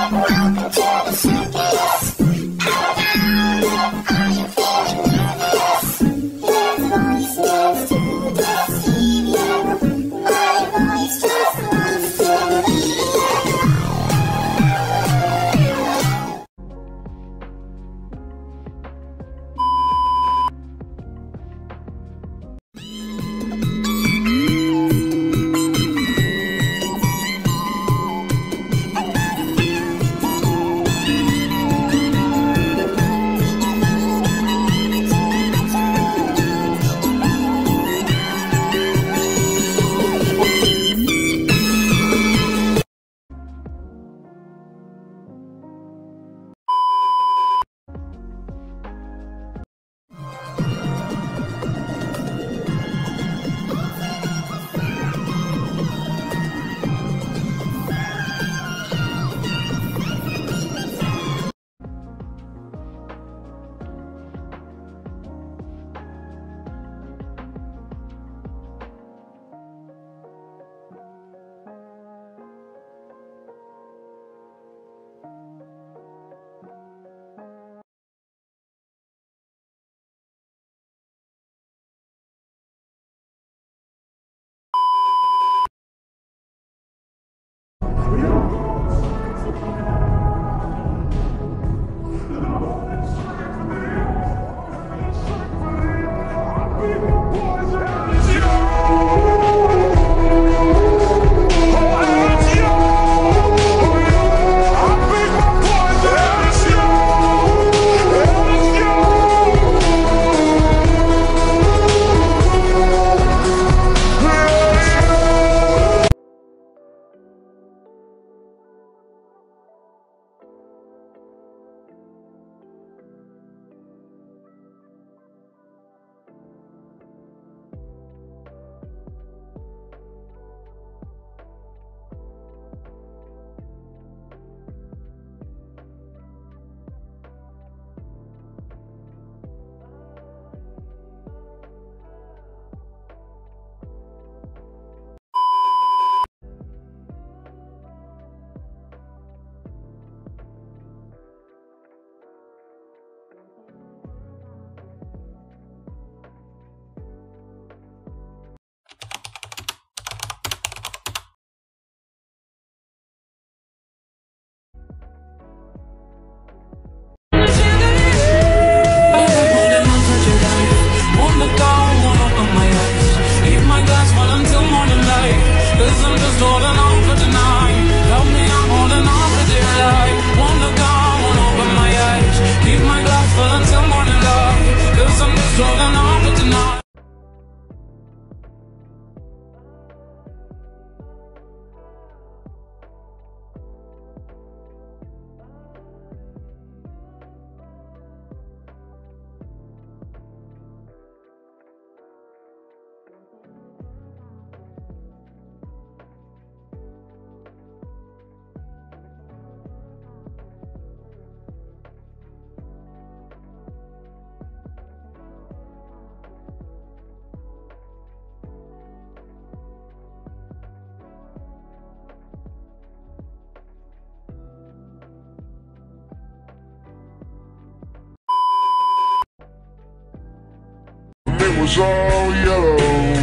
was all yellow.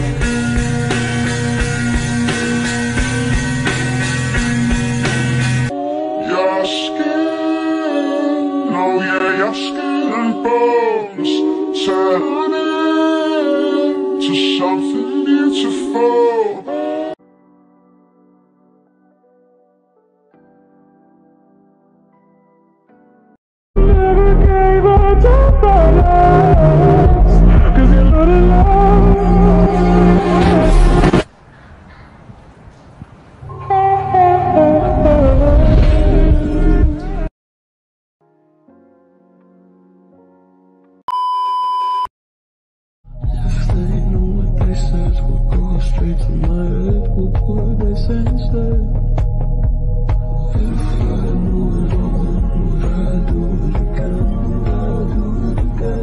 Your skin, oh yeah, your skin and bones turn into something beautiful. Never gave up on us, 'cause you're not alone. If they know what they said, we'll go straight to my head. What would they say instead? If I knew it all, would I do it again? Would I do it again?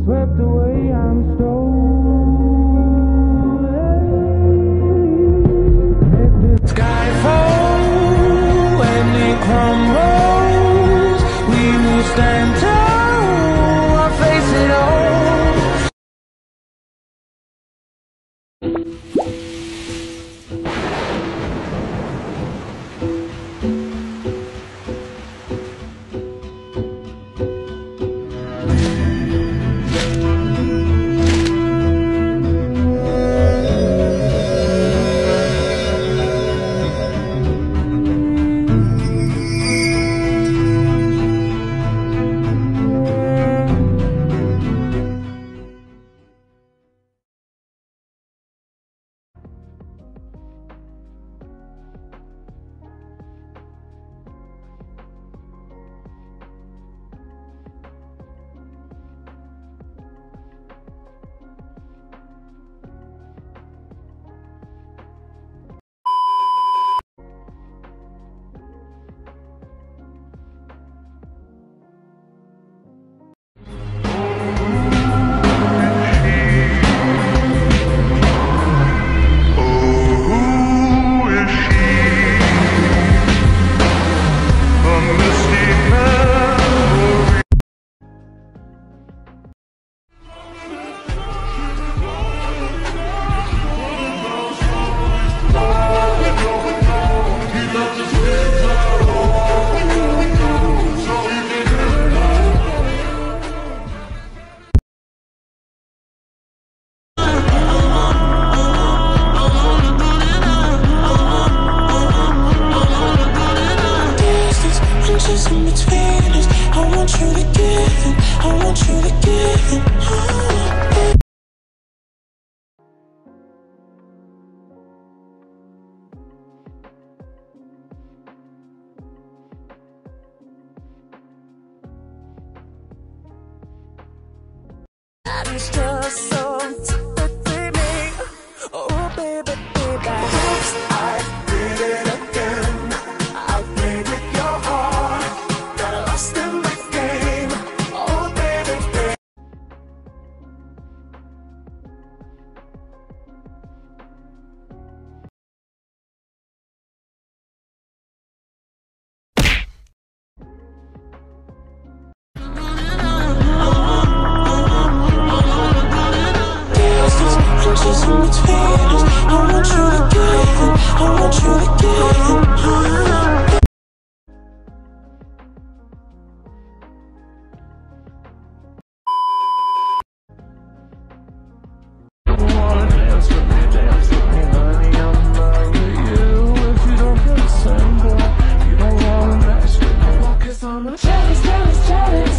swept away, I'm stolen. Let the sky fall when it crumbles. We will stand tall, I'll face it all. It's just so entertaining. Oh, baby, baby. Oops, I did it again. I played with your heart. Got lost in my game. Oh, baby, baby. Just in between us. I want you to get it. I want you to get it. Wanna dance with me, honey, I'm not with you. If you don't feel the same, boy, you don't wanna mess with me. 'Cause I'm a jealous, jealous, jealous.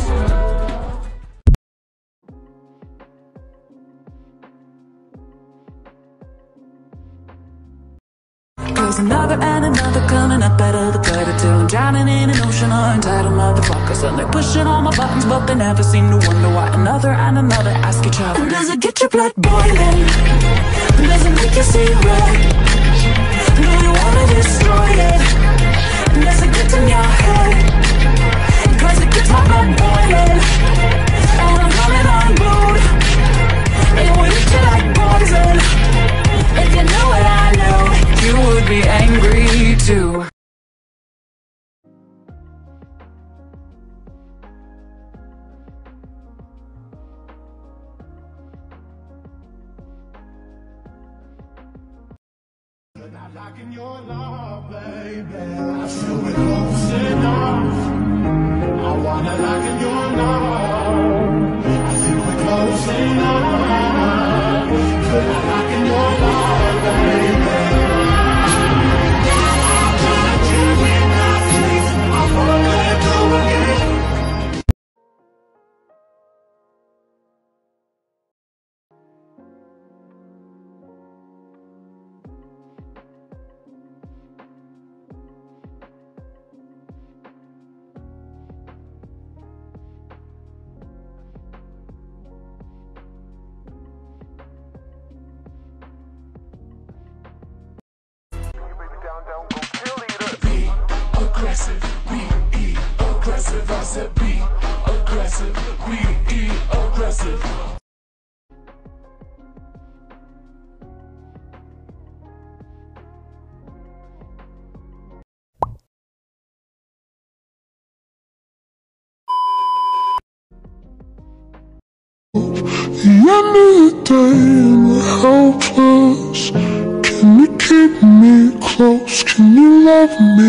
There's another and another coming up better the better till I'm drowning in an ocean of entitled motherfuckers. And they're pushing all my buttons, but they never seem to wonder why another and another ask each other. Does it get your blood boiling? Does it make you see red? Do you wanna destroy it? Does it get in your head? 'Cause it gets my blood boiling, and I'm coming on board. It will eat you like poison. If you knew what I know, you would be angry too. Not liking your love, baby. I feel we're close enough. I wanna like in your love. I feel we're close enough. But I like in your love, baby. The end of the day and we're helpless. Can you keep me close? Can you love me?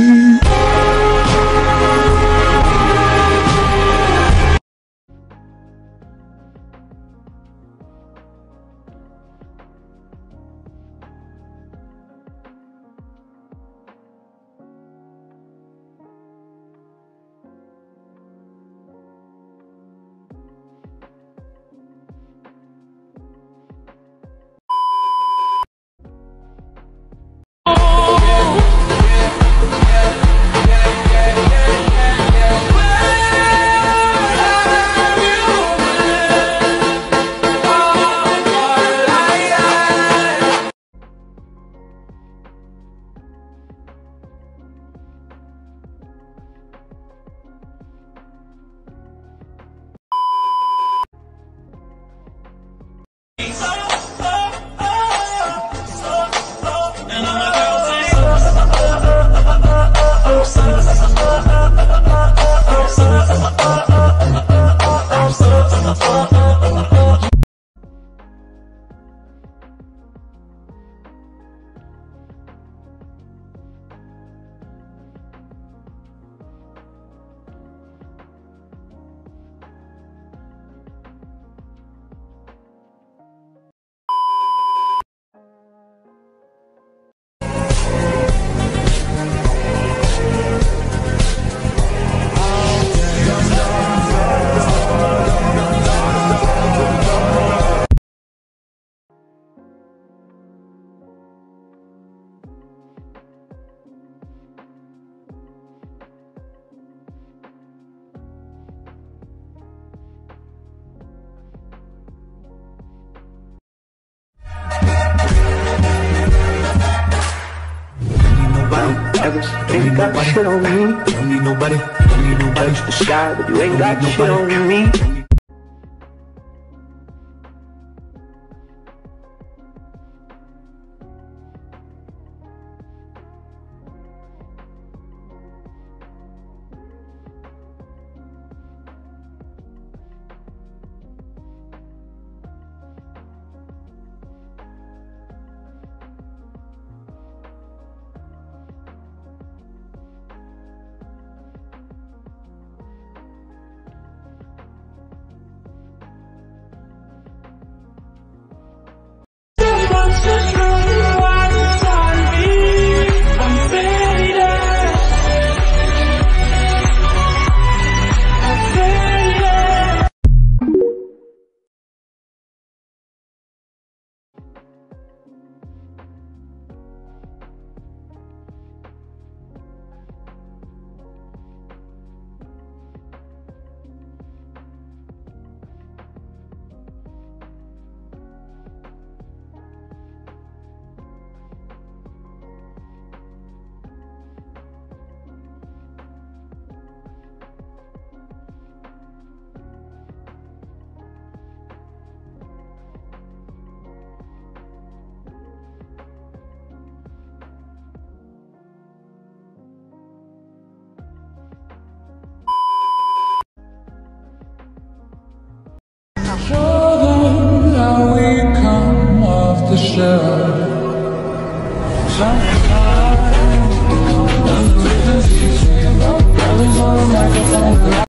You ain't got shit on me. Don't need nobody. Don't need nobody. The sky, but you ain't got shit on me. Show them how we come off the shelf. Sometimes, brothers on the microphone.